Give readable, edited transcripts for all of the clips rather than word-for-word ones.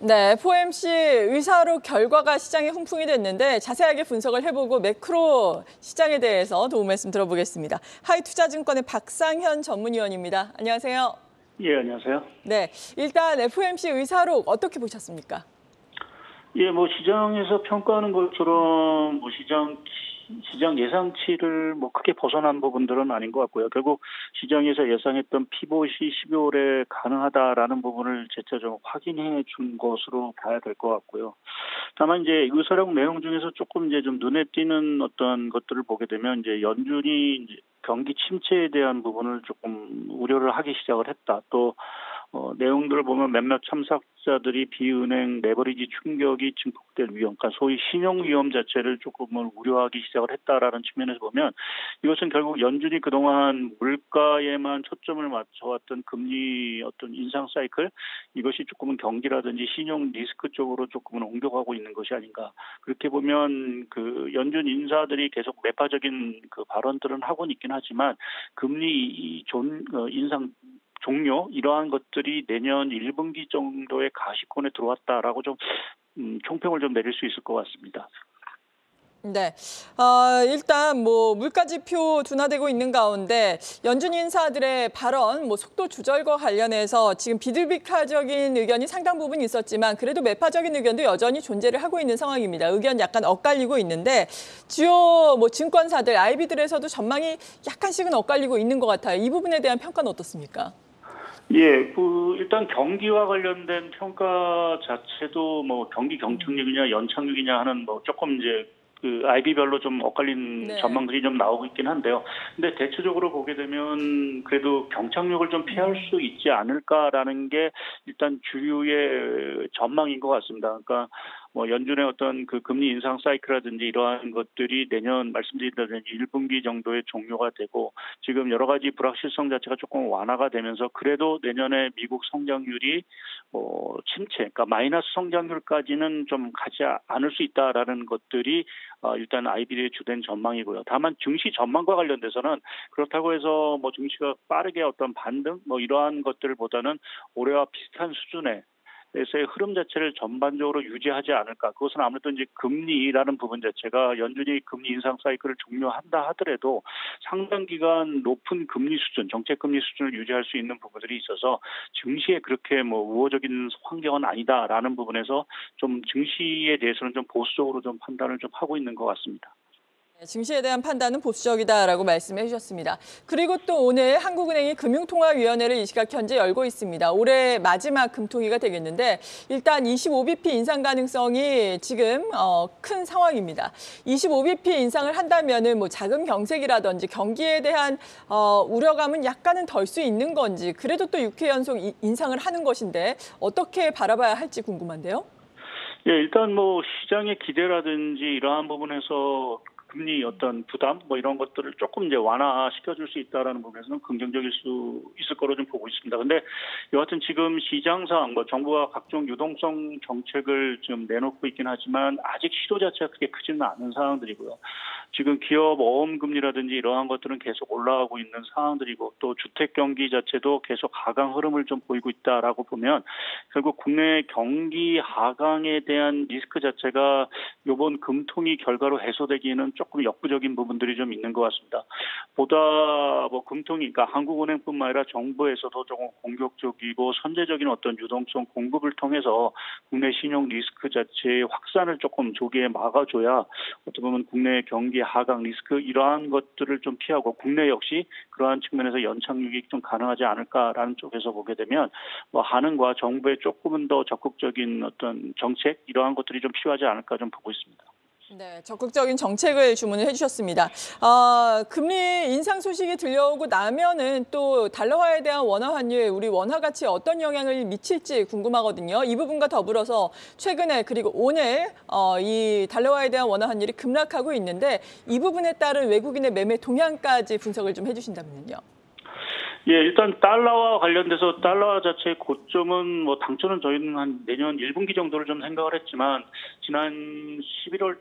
네, FOMC 의사록 결과가 시장에 훈풍이 됐는데 자세하게 분석을 해보고 매크로 시장에 대해서 도움 말씀 들어보겠습니다. 하이투자증권의 박상현 전문위원입니다. 안녕하세요. 예, 안녕하세요. 네, 일단 FOMC 의사록 어떻게 보셨습니까? 예, 시장에서 평가하는 것처럼 시장 예상치를 크게 벗어난 부분들은 아닌 것 같고요. 결국 시장에서 예상했던 피봇이 12월에 가능하다라는 부분을 재차 좀 확인해 준 것으로 봐야 될 것 같고요. 다만 이제 의사록 내용 중에서 조금 좀 눈에 띄는 어떤 것들을 보게 되면 이제 연준이 이제 경기 침체에 대한 부분을 조금 우려를 하기 시작을 했다. 또 내용들을 보면 몇몇 참석자들이 비은행 레버리지 충격이 증폭될 위험, 그러니까 소위 신용 위험 자체를 조금은 우려하기 시작을 했다라는 측면에서 보면 이것은 결국 연준이 그동안 물가에만 초점을 맞춰왔던 금리 어떤 인상 사이클, 이것이 조금은 경기라든지 신용 리스크 쪽으로 조금은 옮겨가고 있는 것이 아닌가. 그렇게 보면 그 연준 인사들이 계속 매파적인 그 발언들은 하고는 있긴 하지만 금리 인상 종료 이러한 것들이 내년 1분기 정도의 가시권에 들어왔다라고 좀 총평을 좀 내릴 수 있을 것 같습니다. 네, 일단 물가 지표 둔화되고 있는 가운데 연준 인사들의 발언, 속도 조절과 관련해서 지금 비둘기파적인 의견이 상당 부분 있었지만 그래도 매파적인 의견도 여전히 존재를 하고 있는 상황입니다. 의견 약간 엇갈리고 있는데 주요 증권사들, IB들에서도 전망이 약간씩은 엇갈리고 있는 것 같아요. 이 부분에 대한 평가는 어떻습니까? 예, 일단 경기와 관련된 평가 자체도 경기 경착륙이냐 연착륙이냐 하는 조금 이제 그 IB별로 좀 엇갈린 전망들이 좀 나오고 있긴 한데요. 근데 대체적으로 보게 되면 그래도 경착륙을 좀 피할 수 있지 않을까라는 게 일단 주류의 전망인 것 같습니다. 그러니까 연준의 어떤 그 금리 인상 사이클이라든지 이러한 것들이 내년 말씀드린다든지 1분기 정도에 종료가 되고 지금 여러 가지 불확실성 자체가 조금 완화가 되면서 그래도 내년에 미국 성장률이 침체, 그러니까 마이너스 성장률까지는 좀 가지 않을 수 있다라는 것들이 일단 IB의 주된 전망이고요. 다만 증시 전망과 관련돼서는 그렇다고 해서 증시가 빠르게 어떤 반등 이러한 것들보다는 올해와 비슷한 수준의 에서의 흐름 자체를 전반적으로 유지하지 않을까. 그것은 아무래도 이제 금리라는 부분 자체가 연준이 금리 인상 사이클을 종료한다 하더라도 상당 기간 높은 금리 수준, 정책 금리 수준을 유지할 수 있는 부분들이 있어서 증시에 그렇게 우호적인 환경은 아니다라는 부분에서 좀 증시에 대해서는 좀 보수적으로 좀 판단을 좀 하고 있는 것 같습니다. 증시에 대한 판단은 보수적이다라고 말씀해 주셨습니다. 그리고 또 오늘 한국은행이 금융통화위원회를 이 시각 현재 열고 있습니다. 올해 마지막 금통위가 되겠는데 일단 25bp 인상 가능성이 지금 큰 상황입니다. 25bp 인상을 한다면은 자금 경색이라든지 경기에 대한 우려감은 약간은 덜 수 있는 건지 그래도 또 6회 연속 인상을 하는 것인데 어떻게 바라봐야 할지 궁금한데요. 예, 일단 시장의 기대라든지 이러한 부분에서 금리 어떤 부담 이런 것들을 조금 이제 완화시켜줄 수 있다라는 부분에서는 긍정적일 수 있을 거로 좀 보고 있습니다. 근데 여하튼 지금 시장상 정부가 각종 유동성 정책을 지금 내놓고 있긴 하지만 아직 시도 자체가 그렇게 크지는 않은 상황들이고요. 지금 기업 어음 금리라든지 이러한 것들은 계속 올라가고 있는 상황들이고 또 주택 경기 자체도 계속 하강 흐름을 좀 보이고 있다라고 보면 결국 국내 경기 하강에 대한 리스크 자체가 이번 금통위 결과로 해소되기에는 조금 역부족인 부분들이 좀 있는 것 같습니다. 보다 금통위, 그러니까 한국은행뿐만 아니라 정부에서도 조금 공격적이고 선제적인 어떤 유동성 공급을 통해서 국내 신용 리스크 자체의 확산을 조금 조기에 막아줘야 어떻게 보면 국내 경기 하강 리스크 이러한 것들을 좀 피하고 국내 역시 그러한 측면에서 연착륙이 좀 가능하지 않을까라는 쪽에서 보게 되면 한은과 정부의 조금은 더 적극적인 어떤 정책 이러한 것들이 좀 필요하지 않을까 좀 보고 있습니다. 네, 적극적인 정책을 주문을 해주셨습니다. 금리 인상 소식이 들려오고 나면은 또 달러화에 대한 원화 환율, 우리 원화 가치에 어떤 영향을 미칠지 궁금하거든요. 이 부분과 더불어서 최근에 그리고 오늘 이 달러화에 대한 원화 환율이 급락하고 있는데 이 부분에 따른 외국인의 매매 동향까지 분석을 좀 해주신다면요. 예, 일단 달러와 관련돼서 달러 자체의 고점은 뭐 당초는 저희는 한 내년 1분기 정도를 좀 생각을 했지만 지난 11월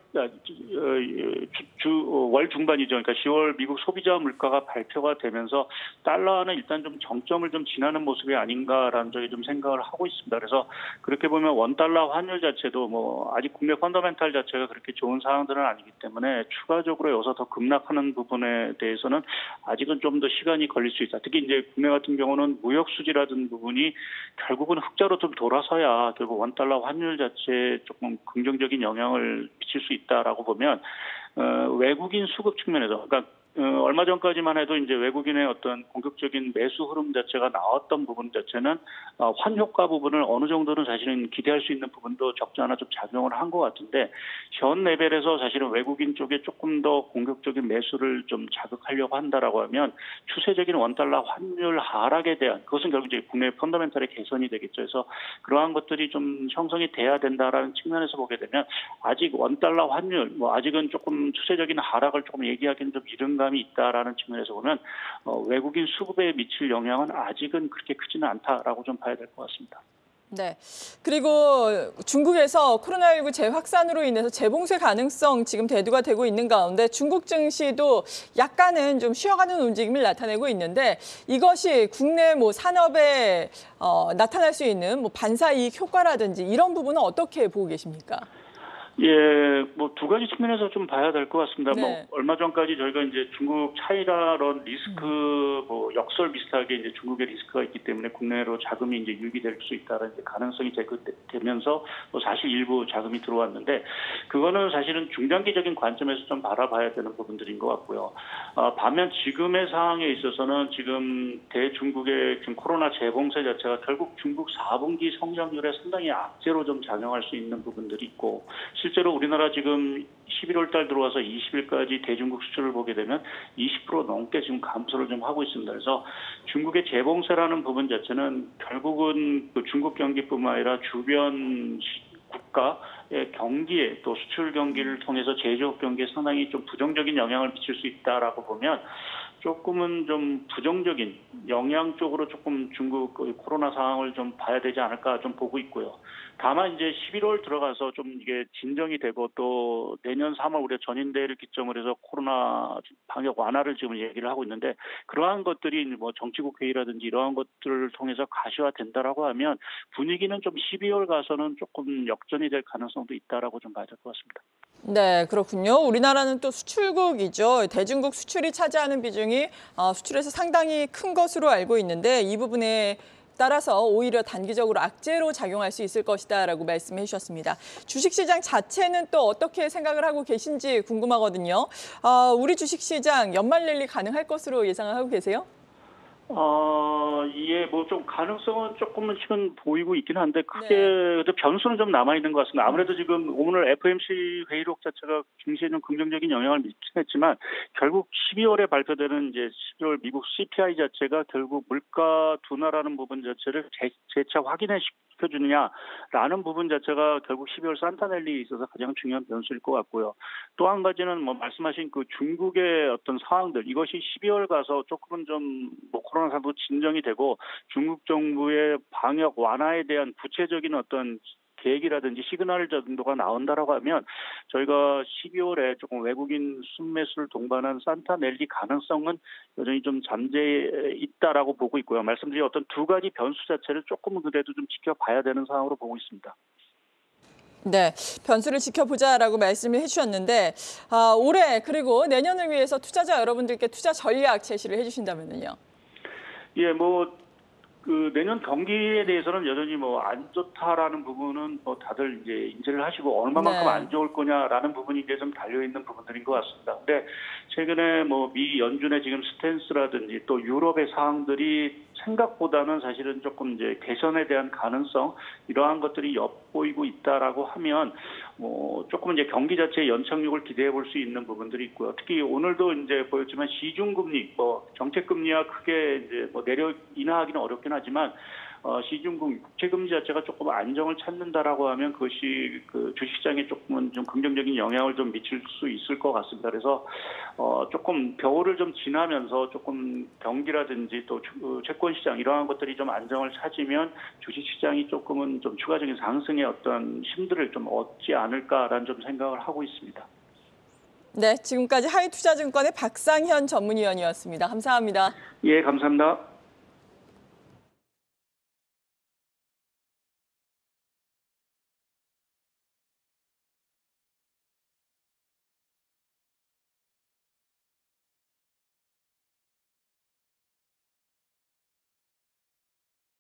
월 중반이죠. 그러니까 10월 미국 소비자 물가가 발표가 되면서 달러는 일단 좀 정점을 좀 지나는 모습이 아닌가라는 저희 좀 생각을 하고 있습니다. 그래서 그렇게 보면 원 달러 환율 자체도 뭐 아직 국내 펀더멘탈 자체가 그렇게 좋은 상황들은 아니기 때문에 추가적으로 여기서 더 급락하는 부분에 대해서는 아직은 좀 더 시간이 걸릴 수 있다. 특히 이제 국내 같은 경우는 무역 수지라든 부분이 결국은 흑자로 좀 돌아서야 결국 원 달러 환율 자체에 조금 긍정적인 영향을 미칠 수 있다라고 보면 외국인 수급 측면에서 그러니까 얼마 전까지만 해도 이제 외국인의 어떤 공격적인 매수 흐름 자체가 나왔던 부분 자체는 환효과 부분을 어느 정도는 사실은 기대할 수 있는 부분도 적지 않아 좀 작용을 한 것 같은데 현 레벨에서 사실은 외국인 쪽에 조금 더 공격적인 매수를 좀 자극하려고 한다라고 하면 추세적인 원달러 환율 하락에 대한 그것은 결국 이제 국내 펀더멘털의 개선이 되겠죠. 그래서 그러한 것들이 좀 형성이 돼야 된다라는 측면에서 보게 되면 아직 원달러 환율 뭐 아직은 조금 추세적인 하락을 조금 얘기하기는 좀 이른 감이 있다라는 측면에서 보면 외국인 수급에 미칠 영향은 아직은 그렇게 크지는 않다라고 좀 봐야 될 것 같습니다. 네. 그리고 중국에서 코로나19 재확산으로 인해서 재봉쇄 가능성 지금 대두가 되고 있는 가운데 중국 증시도 약간은 좀 쉬어가는 움직임을 나타내고 있는데 이것이 국내 뭐 산업에 나타날 수 있는 뭐 반사이익 효과라든지 이런 부분은 어떻게 보고 계십니까? 예, 뭐 두 가지 측면에서 좀 봐야 될 것 같습니다. 네. 뭐 얼마 전까지 저희가 이제 중국 차이나런 리스크 뭐 역설 비슷하게 이제 중국의 리스크가 있기 때문에 국내로 자금이 이제 유입될 수 있다는 가능성이 제기되면서 뭐 사실 일부 자금이 들어왔는데 그거는 사실은 중장기적인 관점에서 좀 바라봐야 되는 부분들인 것 같고요. 반면 지금의 상황에 있어서는 지금 대중국의 지금 코로나 재봉쇄 자체가 결국 중국 4분기 성장률에 상당히 악재로 좀 작용할 수 있는 부분들이 있고. 실제로 우리나라 지금 11월 달 들어와서 20일까지 대중국 수출을 보게 되면 20% 넘게 지금 감소를 좀 하고 있습니다. 그래서 중국의 재봉쇄라는 부분 자체는 결국은 그 중국 경기뿐만 아니라 주변 국가의 경기에 또 수출 경기를 통해서 제조업 경기에 상당히 좀 부정적인 영향을 미칠 수 있다라고 보면 조금은 좀 부정적인 영향 쪽으로 조금 중국 코로나 상황을 좀 봐야 되지 않을까 좀 보고 있고요. 다만 이제 11월 들어가서 좀 이게 진정이 되고 또 내년 3월 우리가 전인대회를 기점으로 해서 코로나 방역 완화를 지금 얘기를 하고 있는데 그러한 것들이 뭐 정치국 회의라든지 이러한 것들을 통해서 가시화된다라고 하면 분위기는 좀 12월 가서는 조금 역전이 될 가능성도 있다라고 좀 봐야 될 것 같습니다. 네, 그렇군요. 우리나라는 또 수출국이죠. 대중국 수출이 차지하는 비중이 수출에서 상당히 큰 것으로 알고 있는데 이 부분에 따라서 오히려 단기적으로 악재로 작용할 수 있을 것이다라고 말씀해 주셨습니다. 주식시장 자체는 또 어떻게 생각을 하고 계신지 궁금하거든요. 우리 주식시장 연말 랠리 가능할 것으로 예상을 하고 계세요? 예, 뭐 좀 가능성은 조금은 지금 보이고 있긴 한데 크게 네. 변수는 좀 남아 있는 것 같습니다. 아무래도 지금 오늘 FOMC 회의록 자체가 증시에 좀 긍정적인 영향을 미치긴 했지만 결국 12월에 발표되는 이제 12월 미국 CPI 자체가 결국 물가 둔화라는 부분 자체를 재차 확인해 시켜주느냐라는 부분 자체가 결국 12월 산타넬리에 있어서 가장 중요한 변수일 것 같고요. 또 한 가지는 뭐 말씀하신 그 중국의 어떤 상황들 이것이 12월 가서 조금은 좀 뭐 코로나 상황도 진정이 되고 중국 정부의 방역 완화에 대한 구체적인 어떤 계획이라든지 시그널 정도가 나온다라고 하면 저희가 12월에 조금 외국인 순매수를 동반한 산타넬리 가능성은 여전히 좀 잠재해 있다라고 보고 있고요. 말씀드린 어떤 두 가지 변수 자체를 조금은 그래도 좀 지켜봐야 되는 상황으로 보고 있습니다. 네, 변수를 지켜보자라고 말씀을 해주셨는데 올해 그리고 내년을 위해서 투자자 여러분들께 투자 전략 제시를 해주신다면요. 예, 그 내년 경기에 대해서는 여전히 뭐 안 좋다라는 부분은 뭐 다들 이제 인지를 하시고 얼마만큼 네. 안 좋을 거냐라는 부분이 이제 좀 달려 있는 부분들인 것 같습니다. 근데 최근에 뭐 미 연준의 지금 스탠스라든지 또 유럽의 사항들이 생각보다는 사실은 조금 이제 개선에 대한 가능성 이러한 것들이 엿보이고 있다라고 하면 뭐 조금 이제 경기 자체의 연착륙을 기대해 볼 수 있는 부분들이 있고요. 특히 오늘도 이제 보였지만 시중금리, 뭐 정책금리와 크게 이제 뭐 내려 인하하기는 어렵긴 하지만 시중금 국채 금리 자체가 조금 안정을 찾는다라고 하면 그것이 그 주식시장에 조금은 좀 긍정적인 영향을 좀 미칠 수 있을 것 같습니다. 그래서 조금 겨울을 좀 지나면서 조금 경기라든지 또 채권 시장 이러한 것들이 좀 안정을 찾으면 주식시장이 조금은 좀 추가적인 상승의 어떤 힘들을 좀 얻지 않을까라는 좀 생각을 하고 있습니다. 네, 지금까지 하이투자증권의 박상현 전문위원이었습니다. 감사합니다. 예, 감사합니다.